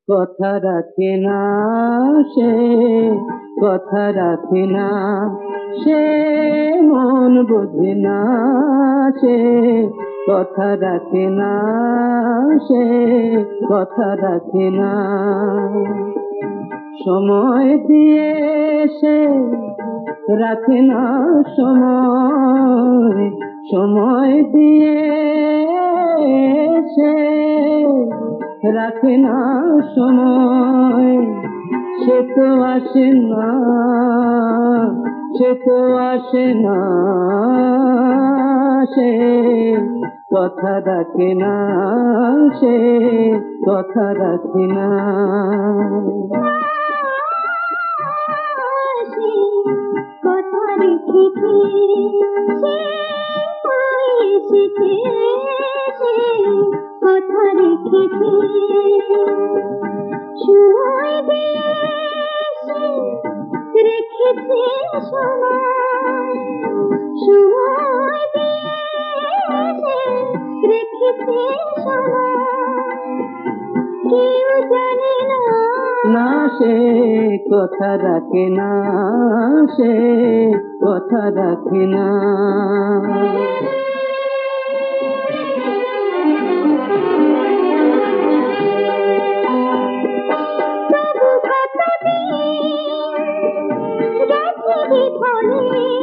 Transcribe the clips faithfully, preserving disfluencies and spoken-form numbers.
কথা রাখে না সে, কথা রাখে না সে, মন বোঝে না সে, কথা রাখে না সে, কথা রাখে না। সময় দিয়ে সে রাখে না সময়, সময় দিয়ে সে রাখে না সময়। সে তো আসে না, সে তো আসে না সে, কথা রাখে না সে, কথা রাখে না। কথা রেখেছে সে, এসেছে সে, কথা রেখেছে। সময় দিয়ে সে রেখেছে সময়, সময় দিয়ে সে রেখেছে সময়। কেউ জানে না না সে কথা রাখে না সে, কথা রাখে না। তবু কতদিন গেছে বিফলে,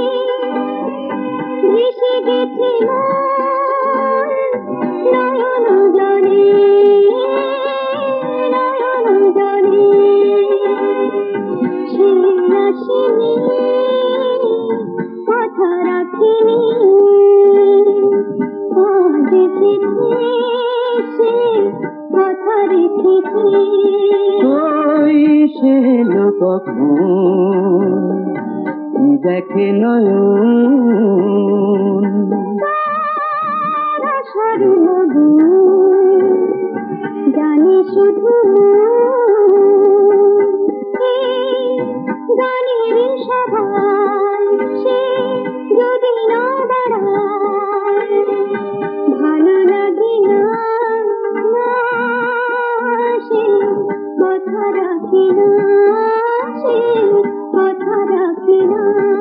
ভেসে গেছে মন নয়ন জলে, নয়ন জলে। সে আসেনি, কথা রাখেনি, আজ এসেছে সে, কথা রেখেছে। ওই সে কখন দেখে নয়ন, তারা সর্বদূর জানে শুধু গানের সভায় সে যদি না দাঁড়ায়, ভালো লাগে না, না সে কথা রাখে না সে, কথা রাখে না।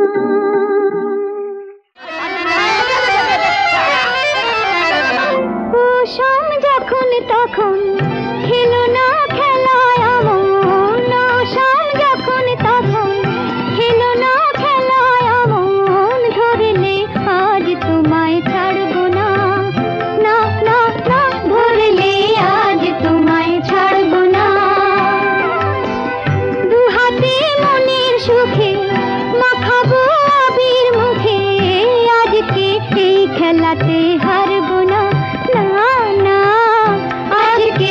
কুসুম যখন তখন খেলো না খেলায় অমন, কুসুম যখন তখন খেলো না খেলায় অমন। ধরলে আজ তোমায় ছাড়বো না, না না না, ধরলে আজ তোমায় ছাড়বো না। দু হাতে মনের সুখে মাখাবো আবির মুখে, আজকে এই খেলাতে হারবো না, না না, আজকে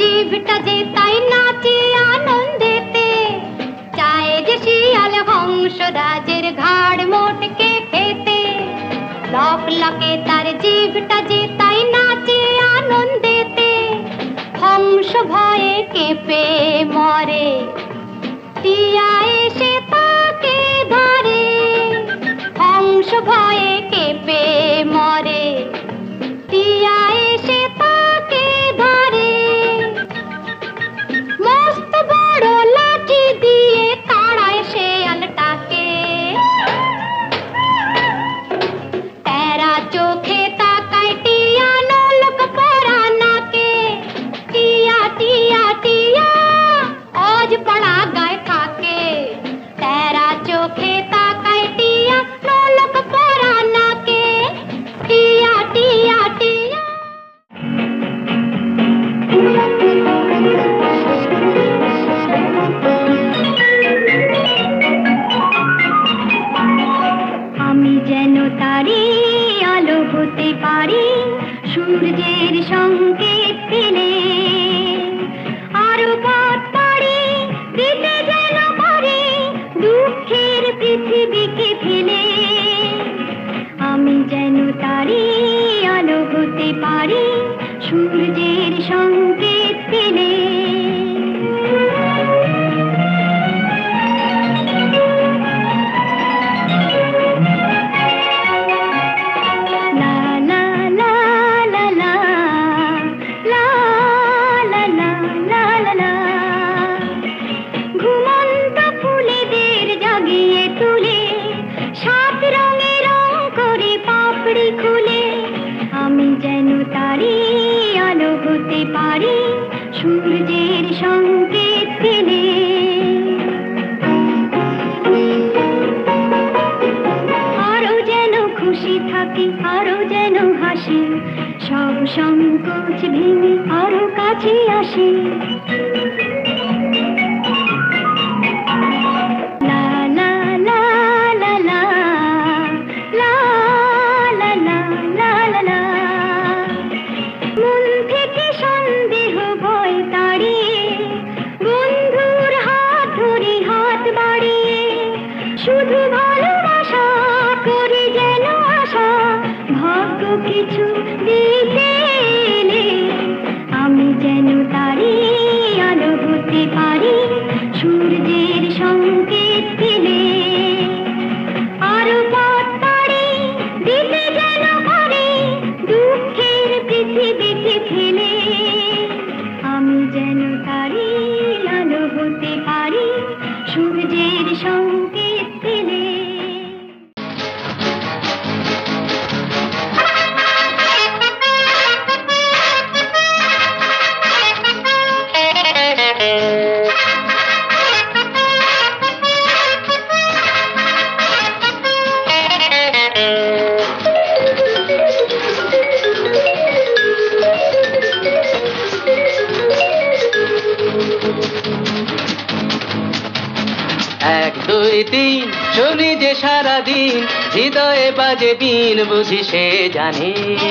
জিভটা যে তাই নাচে আনন্দেতে, চায় যে শিয়াল হংস রাজের ঘাড় মোটকে খেতে। লক লকে তার জিভটা যে তাই নাচে আনন্দেতে, হংস ভয়ে কেঁপে মরে, টিয়া এসে তাকে ধরে। হংস ভয়ে কেঁপে মরে, টিয়া এসে তাকে ধরে। মস্ত বড় লাঠি দিয়ে তাড়ায় শেয়ালটাকে, তেরা চোখে তাকায় টিয়া নলক পরা নাকে। টিয়া টিয়া টিয়া আজ পড়া গায়ে খাকে, তেরা চোখে তাকায় টিয়া নলক পরা নাকে। টিয়া টিয়া টিয়া আমি যেন তারি আলো হতে পারি, সূর্যের সংকেত পেলে আরো পথ পাড়ি দিতে যেন পারি দুঃখের পৃথিবীকে ফেলে। আমি যেন তারি আলো হতে পারি, সূর্যের সংকেত পেলে। আমি যেন তারি আলো হতে পারি, সূর্যের সংকেত পেলে। আরো যেন খুশি থাকি, আরো যেন হাসি, সব সংকোচ ভেঙে আরো কাছে আসি। শুধু ভালোবাসা করে যেন আশা, ভাগ্য কিছু দিতে এলে। আমি যেন তারি আলো হতে পারি, সূর্যের সংকেত পেলে। আরো পথ পাড়ি দিতে যেন পারি দুঃখের পৃথিবীকে ফেলে। আমি যেন তারি আলো হতে পারি, সূর্যের সংকেত পেলে। এক দুই তিন শুনি যে সারাদিন, হৃদয়ে বাজে বিন বুঝি সে জানে।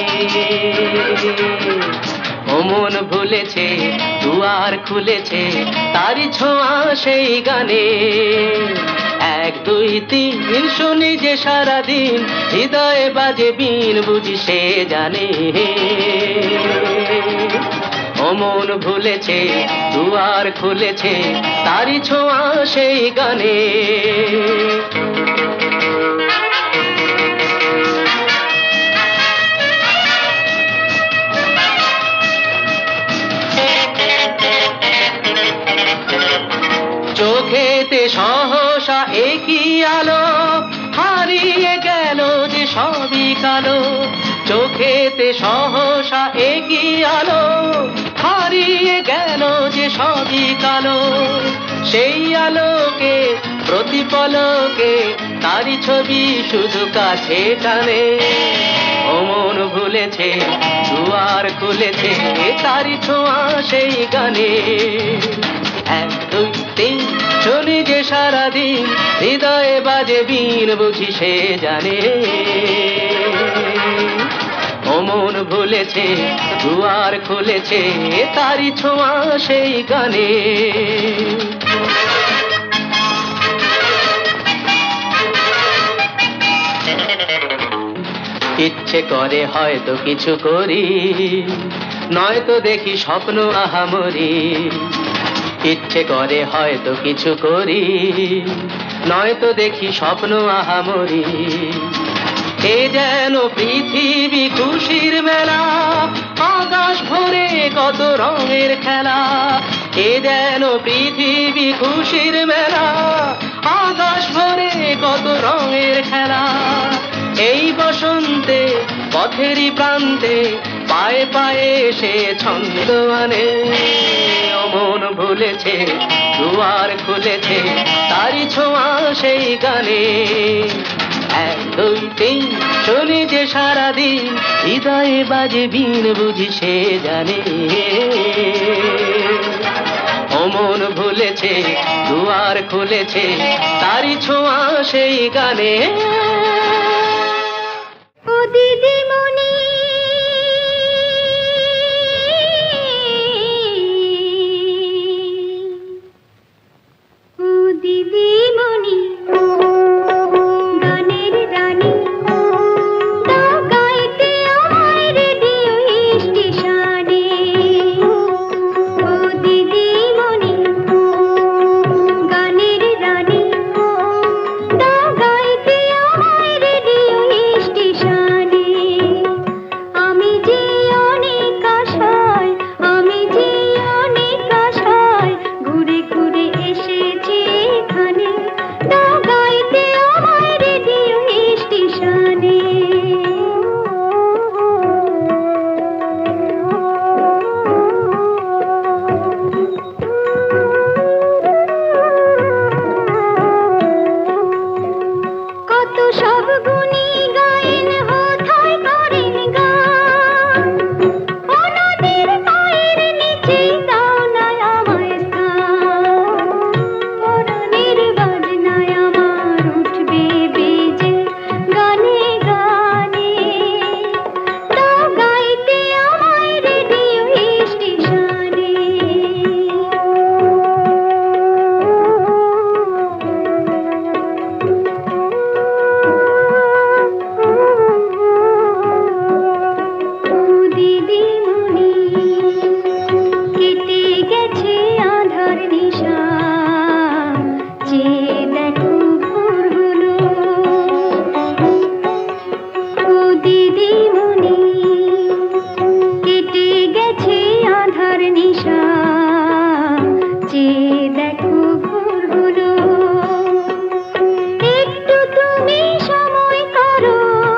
ও মন ভুলেছে দুয়ার খুলেছে, তারি ছোঁয়া সেই গানে। এক দুই তিন শুনি যে সারাদিন, হৃদয়ে বাজে বিন বুঝি সে জানে। ও মন ভুলেছে দুয়ার খুলেছে, তারি ছোঁয়া সেই গানে। চোখেতে সহসা একই আলো, হারিয়ে গেল যে সবই কালো। চোখেতে সহসা একই আলো, হারিয়ে গেল যে সবই কালো। সেই আলোকে প্রতিপলকে তারি ছবি শুধু কাছে টানে। ও মন ভুলেছে দুয়ার খুলেছে, তারি ছোঁয়া সেই গানে। এক দুই তিন শুনি যে সারাদিন, হৃদয়ে বাজে বিন বুঝি সে জানে। ও ও মন ভুলেছে দুয়ার খুলেছে তারি ছোঁয়া সেই গানে। ইচ্ছে করে হয়তো কিছু করি, নয়তো দেখি স্বপ্ন আহামরি। ইচ্ছে করে হয়তো কিছু করি, নয়তো দেখি স্বপ্ন আহামরি। এ যেন পৃথিবী খুশির মেলা, আকাশ ভরে কত রঙের খেলা। এ যেন পৃথিবী খুশির মেলা, আকাশ ভরে কত রঙের খেলা। এই বসন্তে পথেরই প্রান্তে পায়ে পায়ে সে ছন্দ আনে। মন ভুলেছে দুয়ার খুলেছে তারি ছোঁয়া সেই গানে। এক দুই তিন শুনি যে সারাদিন হৃদয়ে বাজে বিন বুঝি সে জানে। ও মন ভুলেছে দুয়ার খুলেছে তারি ছোঁয়া সেই গানে। ও দিদিমণি ও দিদিমণি গানের রানী, গাও গাইতে আমায় রেডিও স্টেশনে। ও দিদিমণি গানের রানী, গাও গাইতে আমায় রেডিও স্টেশনে। আমি যে অনেক আশায়, আমি যে অনেক আশায় ঘুরে ঘুরে এসেছি এখানে। গাও গাইতে আমায় রেডিও স্টেশনে। কত সব গুণী গায়েন হোথায় করেন গান, ও নদীর পায়ের নিচে দাও না আমায় স্থান। পরাণের বাজনায় আমার উঠবে বেজে গানে গানে। গাও গাইতে আমায় রেডিও স্টেশনে। ও দিদিমণি কেটে গেছে আঁধার নিশা, যে দেখো ভোর হলো। ও দিদিমণি কেটে গেছে আঁধার নিশা, যে দেখো ভোর হলো। একটু তুমি সময় করো,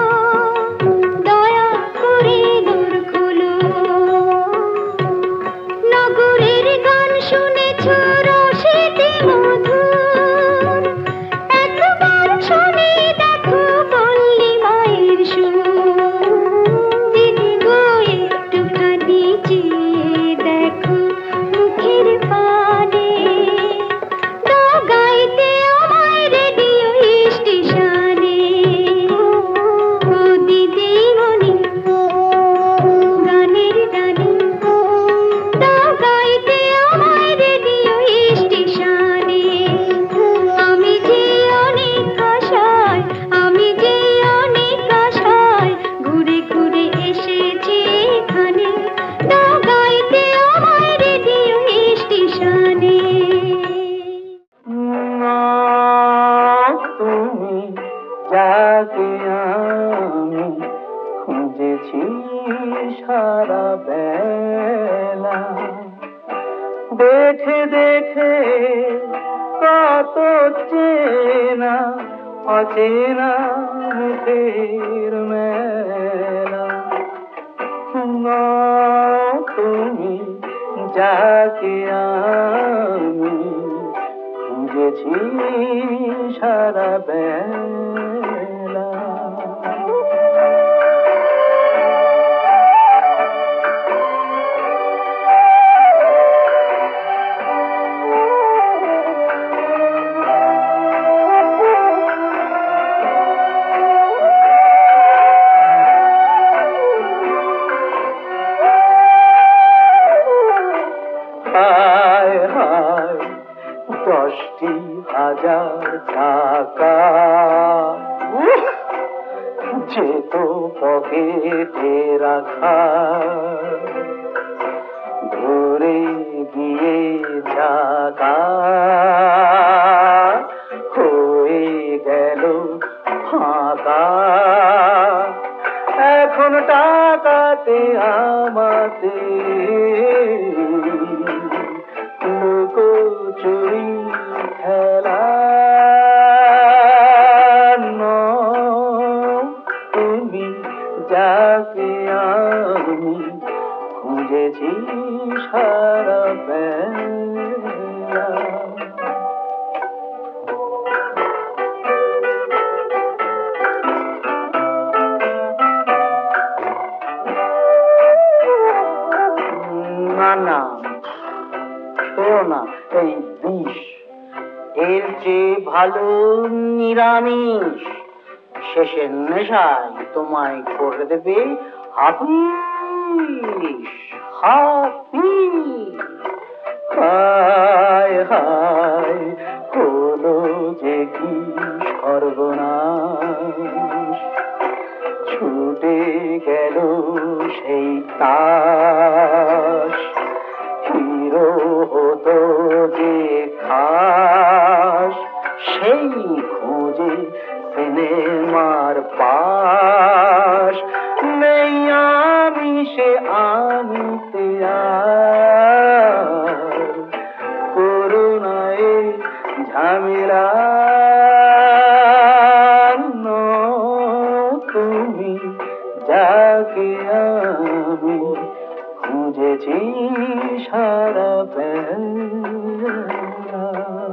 দয়া করে দোর খোলো। নগরের গান শুনেছ রসেতে মধুর, একবার শুনে দেখো পল্লী মায়ের সুর। দিদি গো একটুখানি চেয়ে দেখো মুখের পানে। গাও গাইতে আমায় রেডিও স্টেশনে। ও দিদিমণি গানের রানী, গাও গাইতে আমায় রেডিও স্টেশনে। আমি যে অনেক আশায়, আমি যে অনেক আশায় ঘুরে ঘুরে এসেছি এখানে। গাও গাইতে আমায় রেডিও স্টেশনে। তুমি যাকে আমি খুঁজেছি সারা বেলা, দেখে দেখে কত চেনা অচেনা মুখের মেলা। তুমি যাকে আমি খুঁজেছি সারা বেলা। দশটি হাজার টাকা যেত পকেটে রাখা, ধরে গিয়ে টাকা হয়ে গেল ফাঁকা। এখন টাকাতে আমাতে লুকোচুরি খেলা। তুমি যাকে আমি খুঁজেছি সারা বেলা। না না শোনো না, এই বিষ এর চেয়ে ভালো নিরামিষ। শেষের নেশায় তোমায় করে দেবে হাফিস হাফিস। হায় হায় হলো যে কি সর্বনাশ, ছুটে গেল সেই তাস। হিরো হতো যে খাস, সেই খোঁজে সিনেমার পাশ। নেই আমি সে আমিতে আর করুণায় ঝামেলা। তুমি যাকে আমি খুঁজেছি সারা বেলা।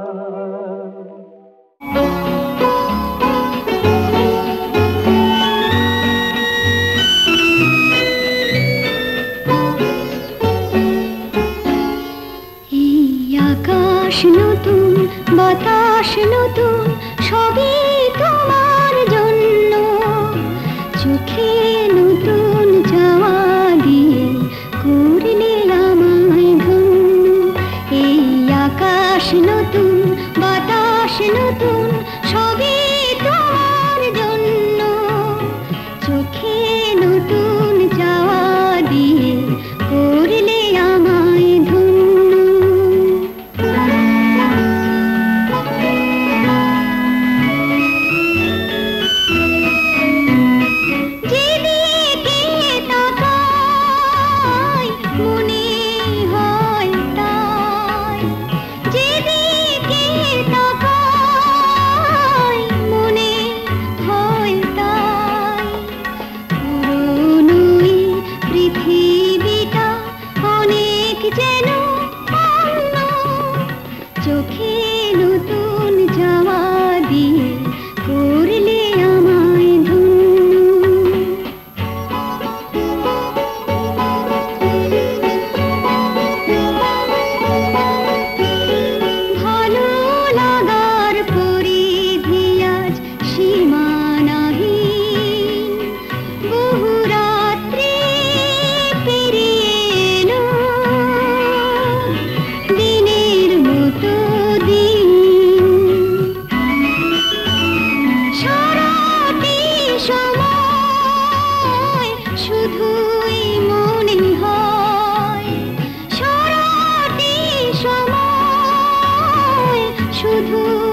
আকাশ নতুন, বাতাস নতুন, সবই তোমার জন্য। চোখে নতুন চাওয়া দিয়ে করলে আমায় ধন্য। এই আকাশ নতুন, বাতাস নতুন, সবই তোমার জন্য। চোখে নতুন চাওয়া দিয়ে করলে আমায় ধন্য। চোখে নতুন যাওয়া দিয়ে করলে আমায় ধন্য। ভালো লাগার পরিধি আজ সীমানাহীন। বহু রাত্রি পেরিয়ে এলো, দিনের মতো দিন। সারাটি সময় শুধুই মনে হয়, সারাটি সময় শুধু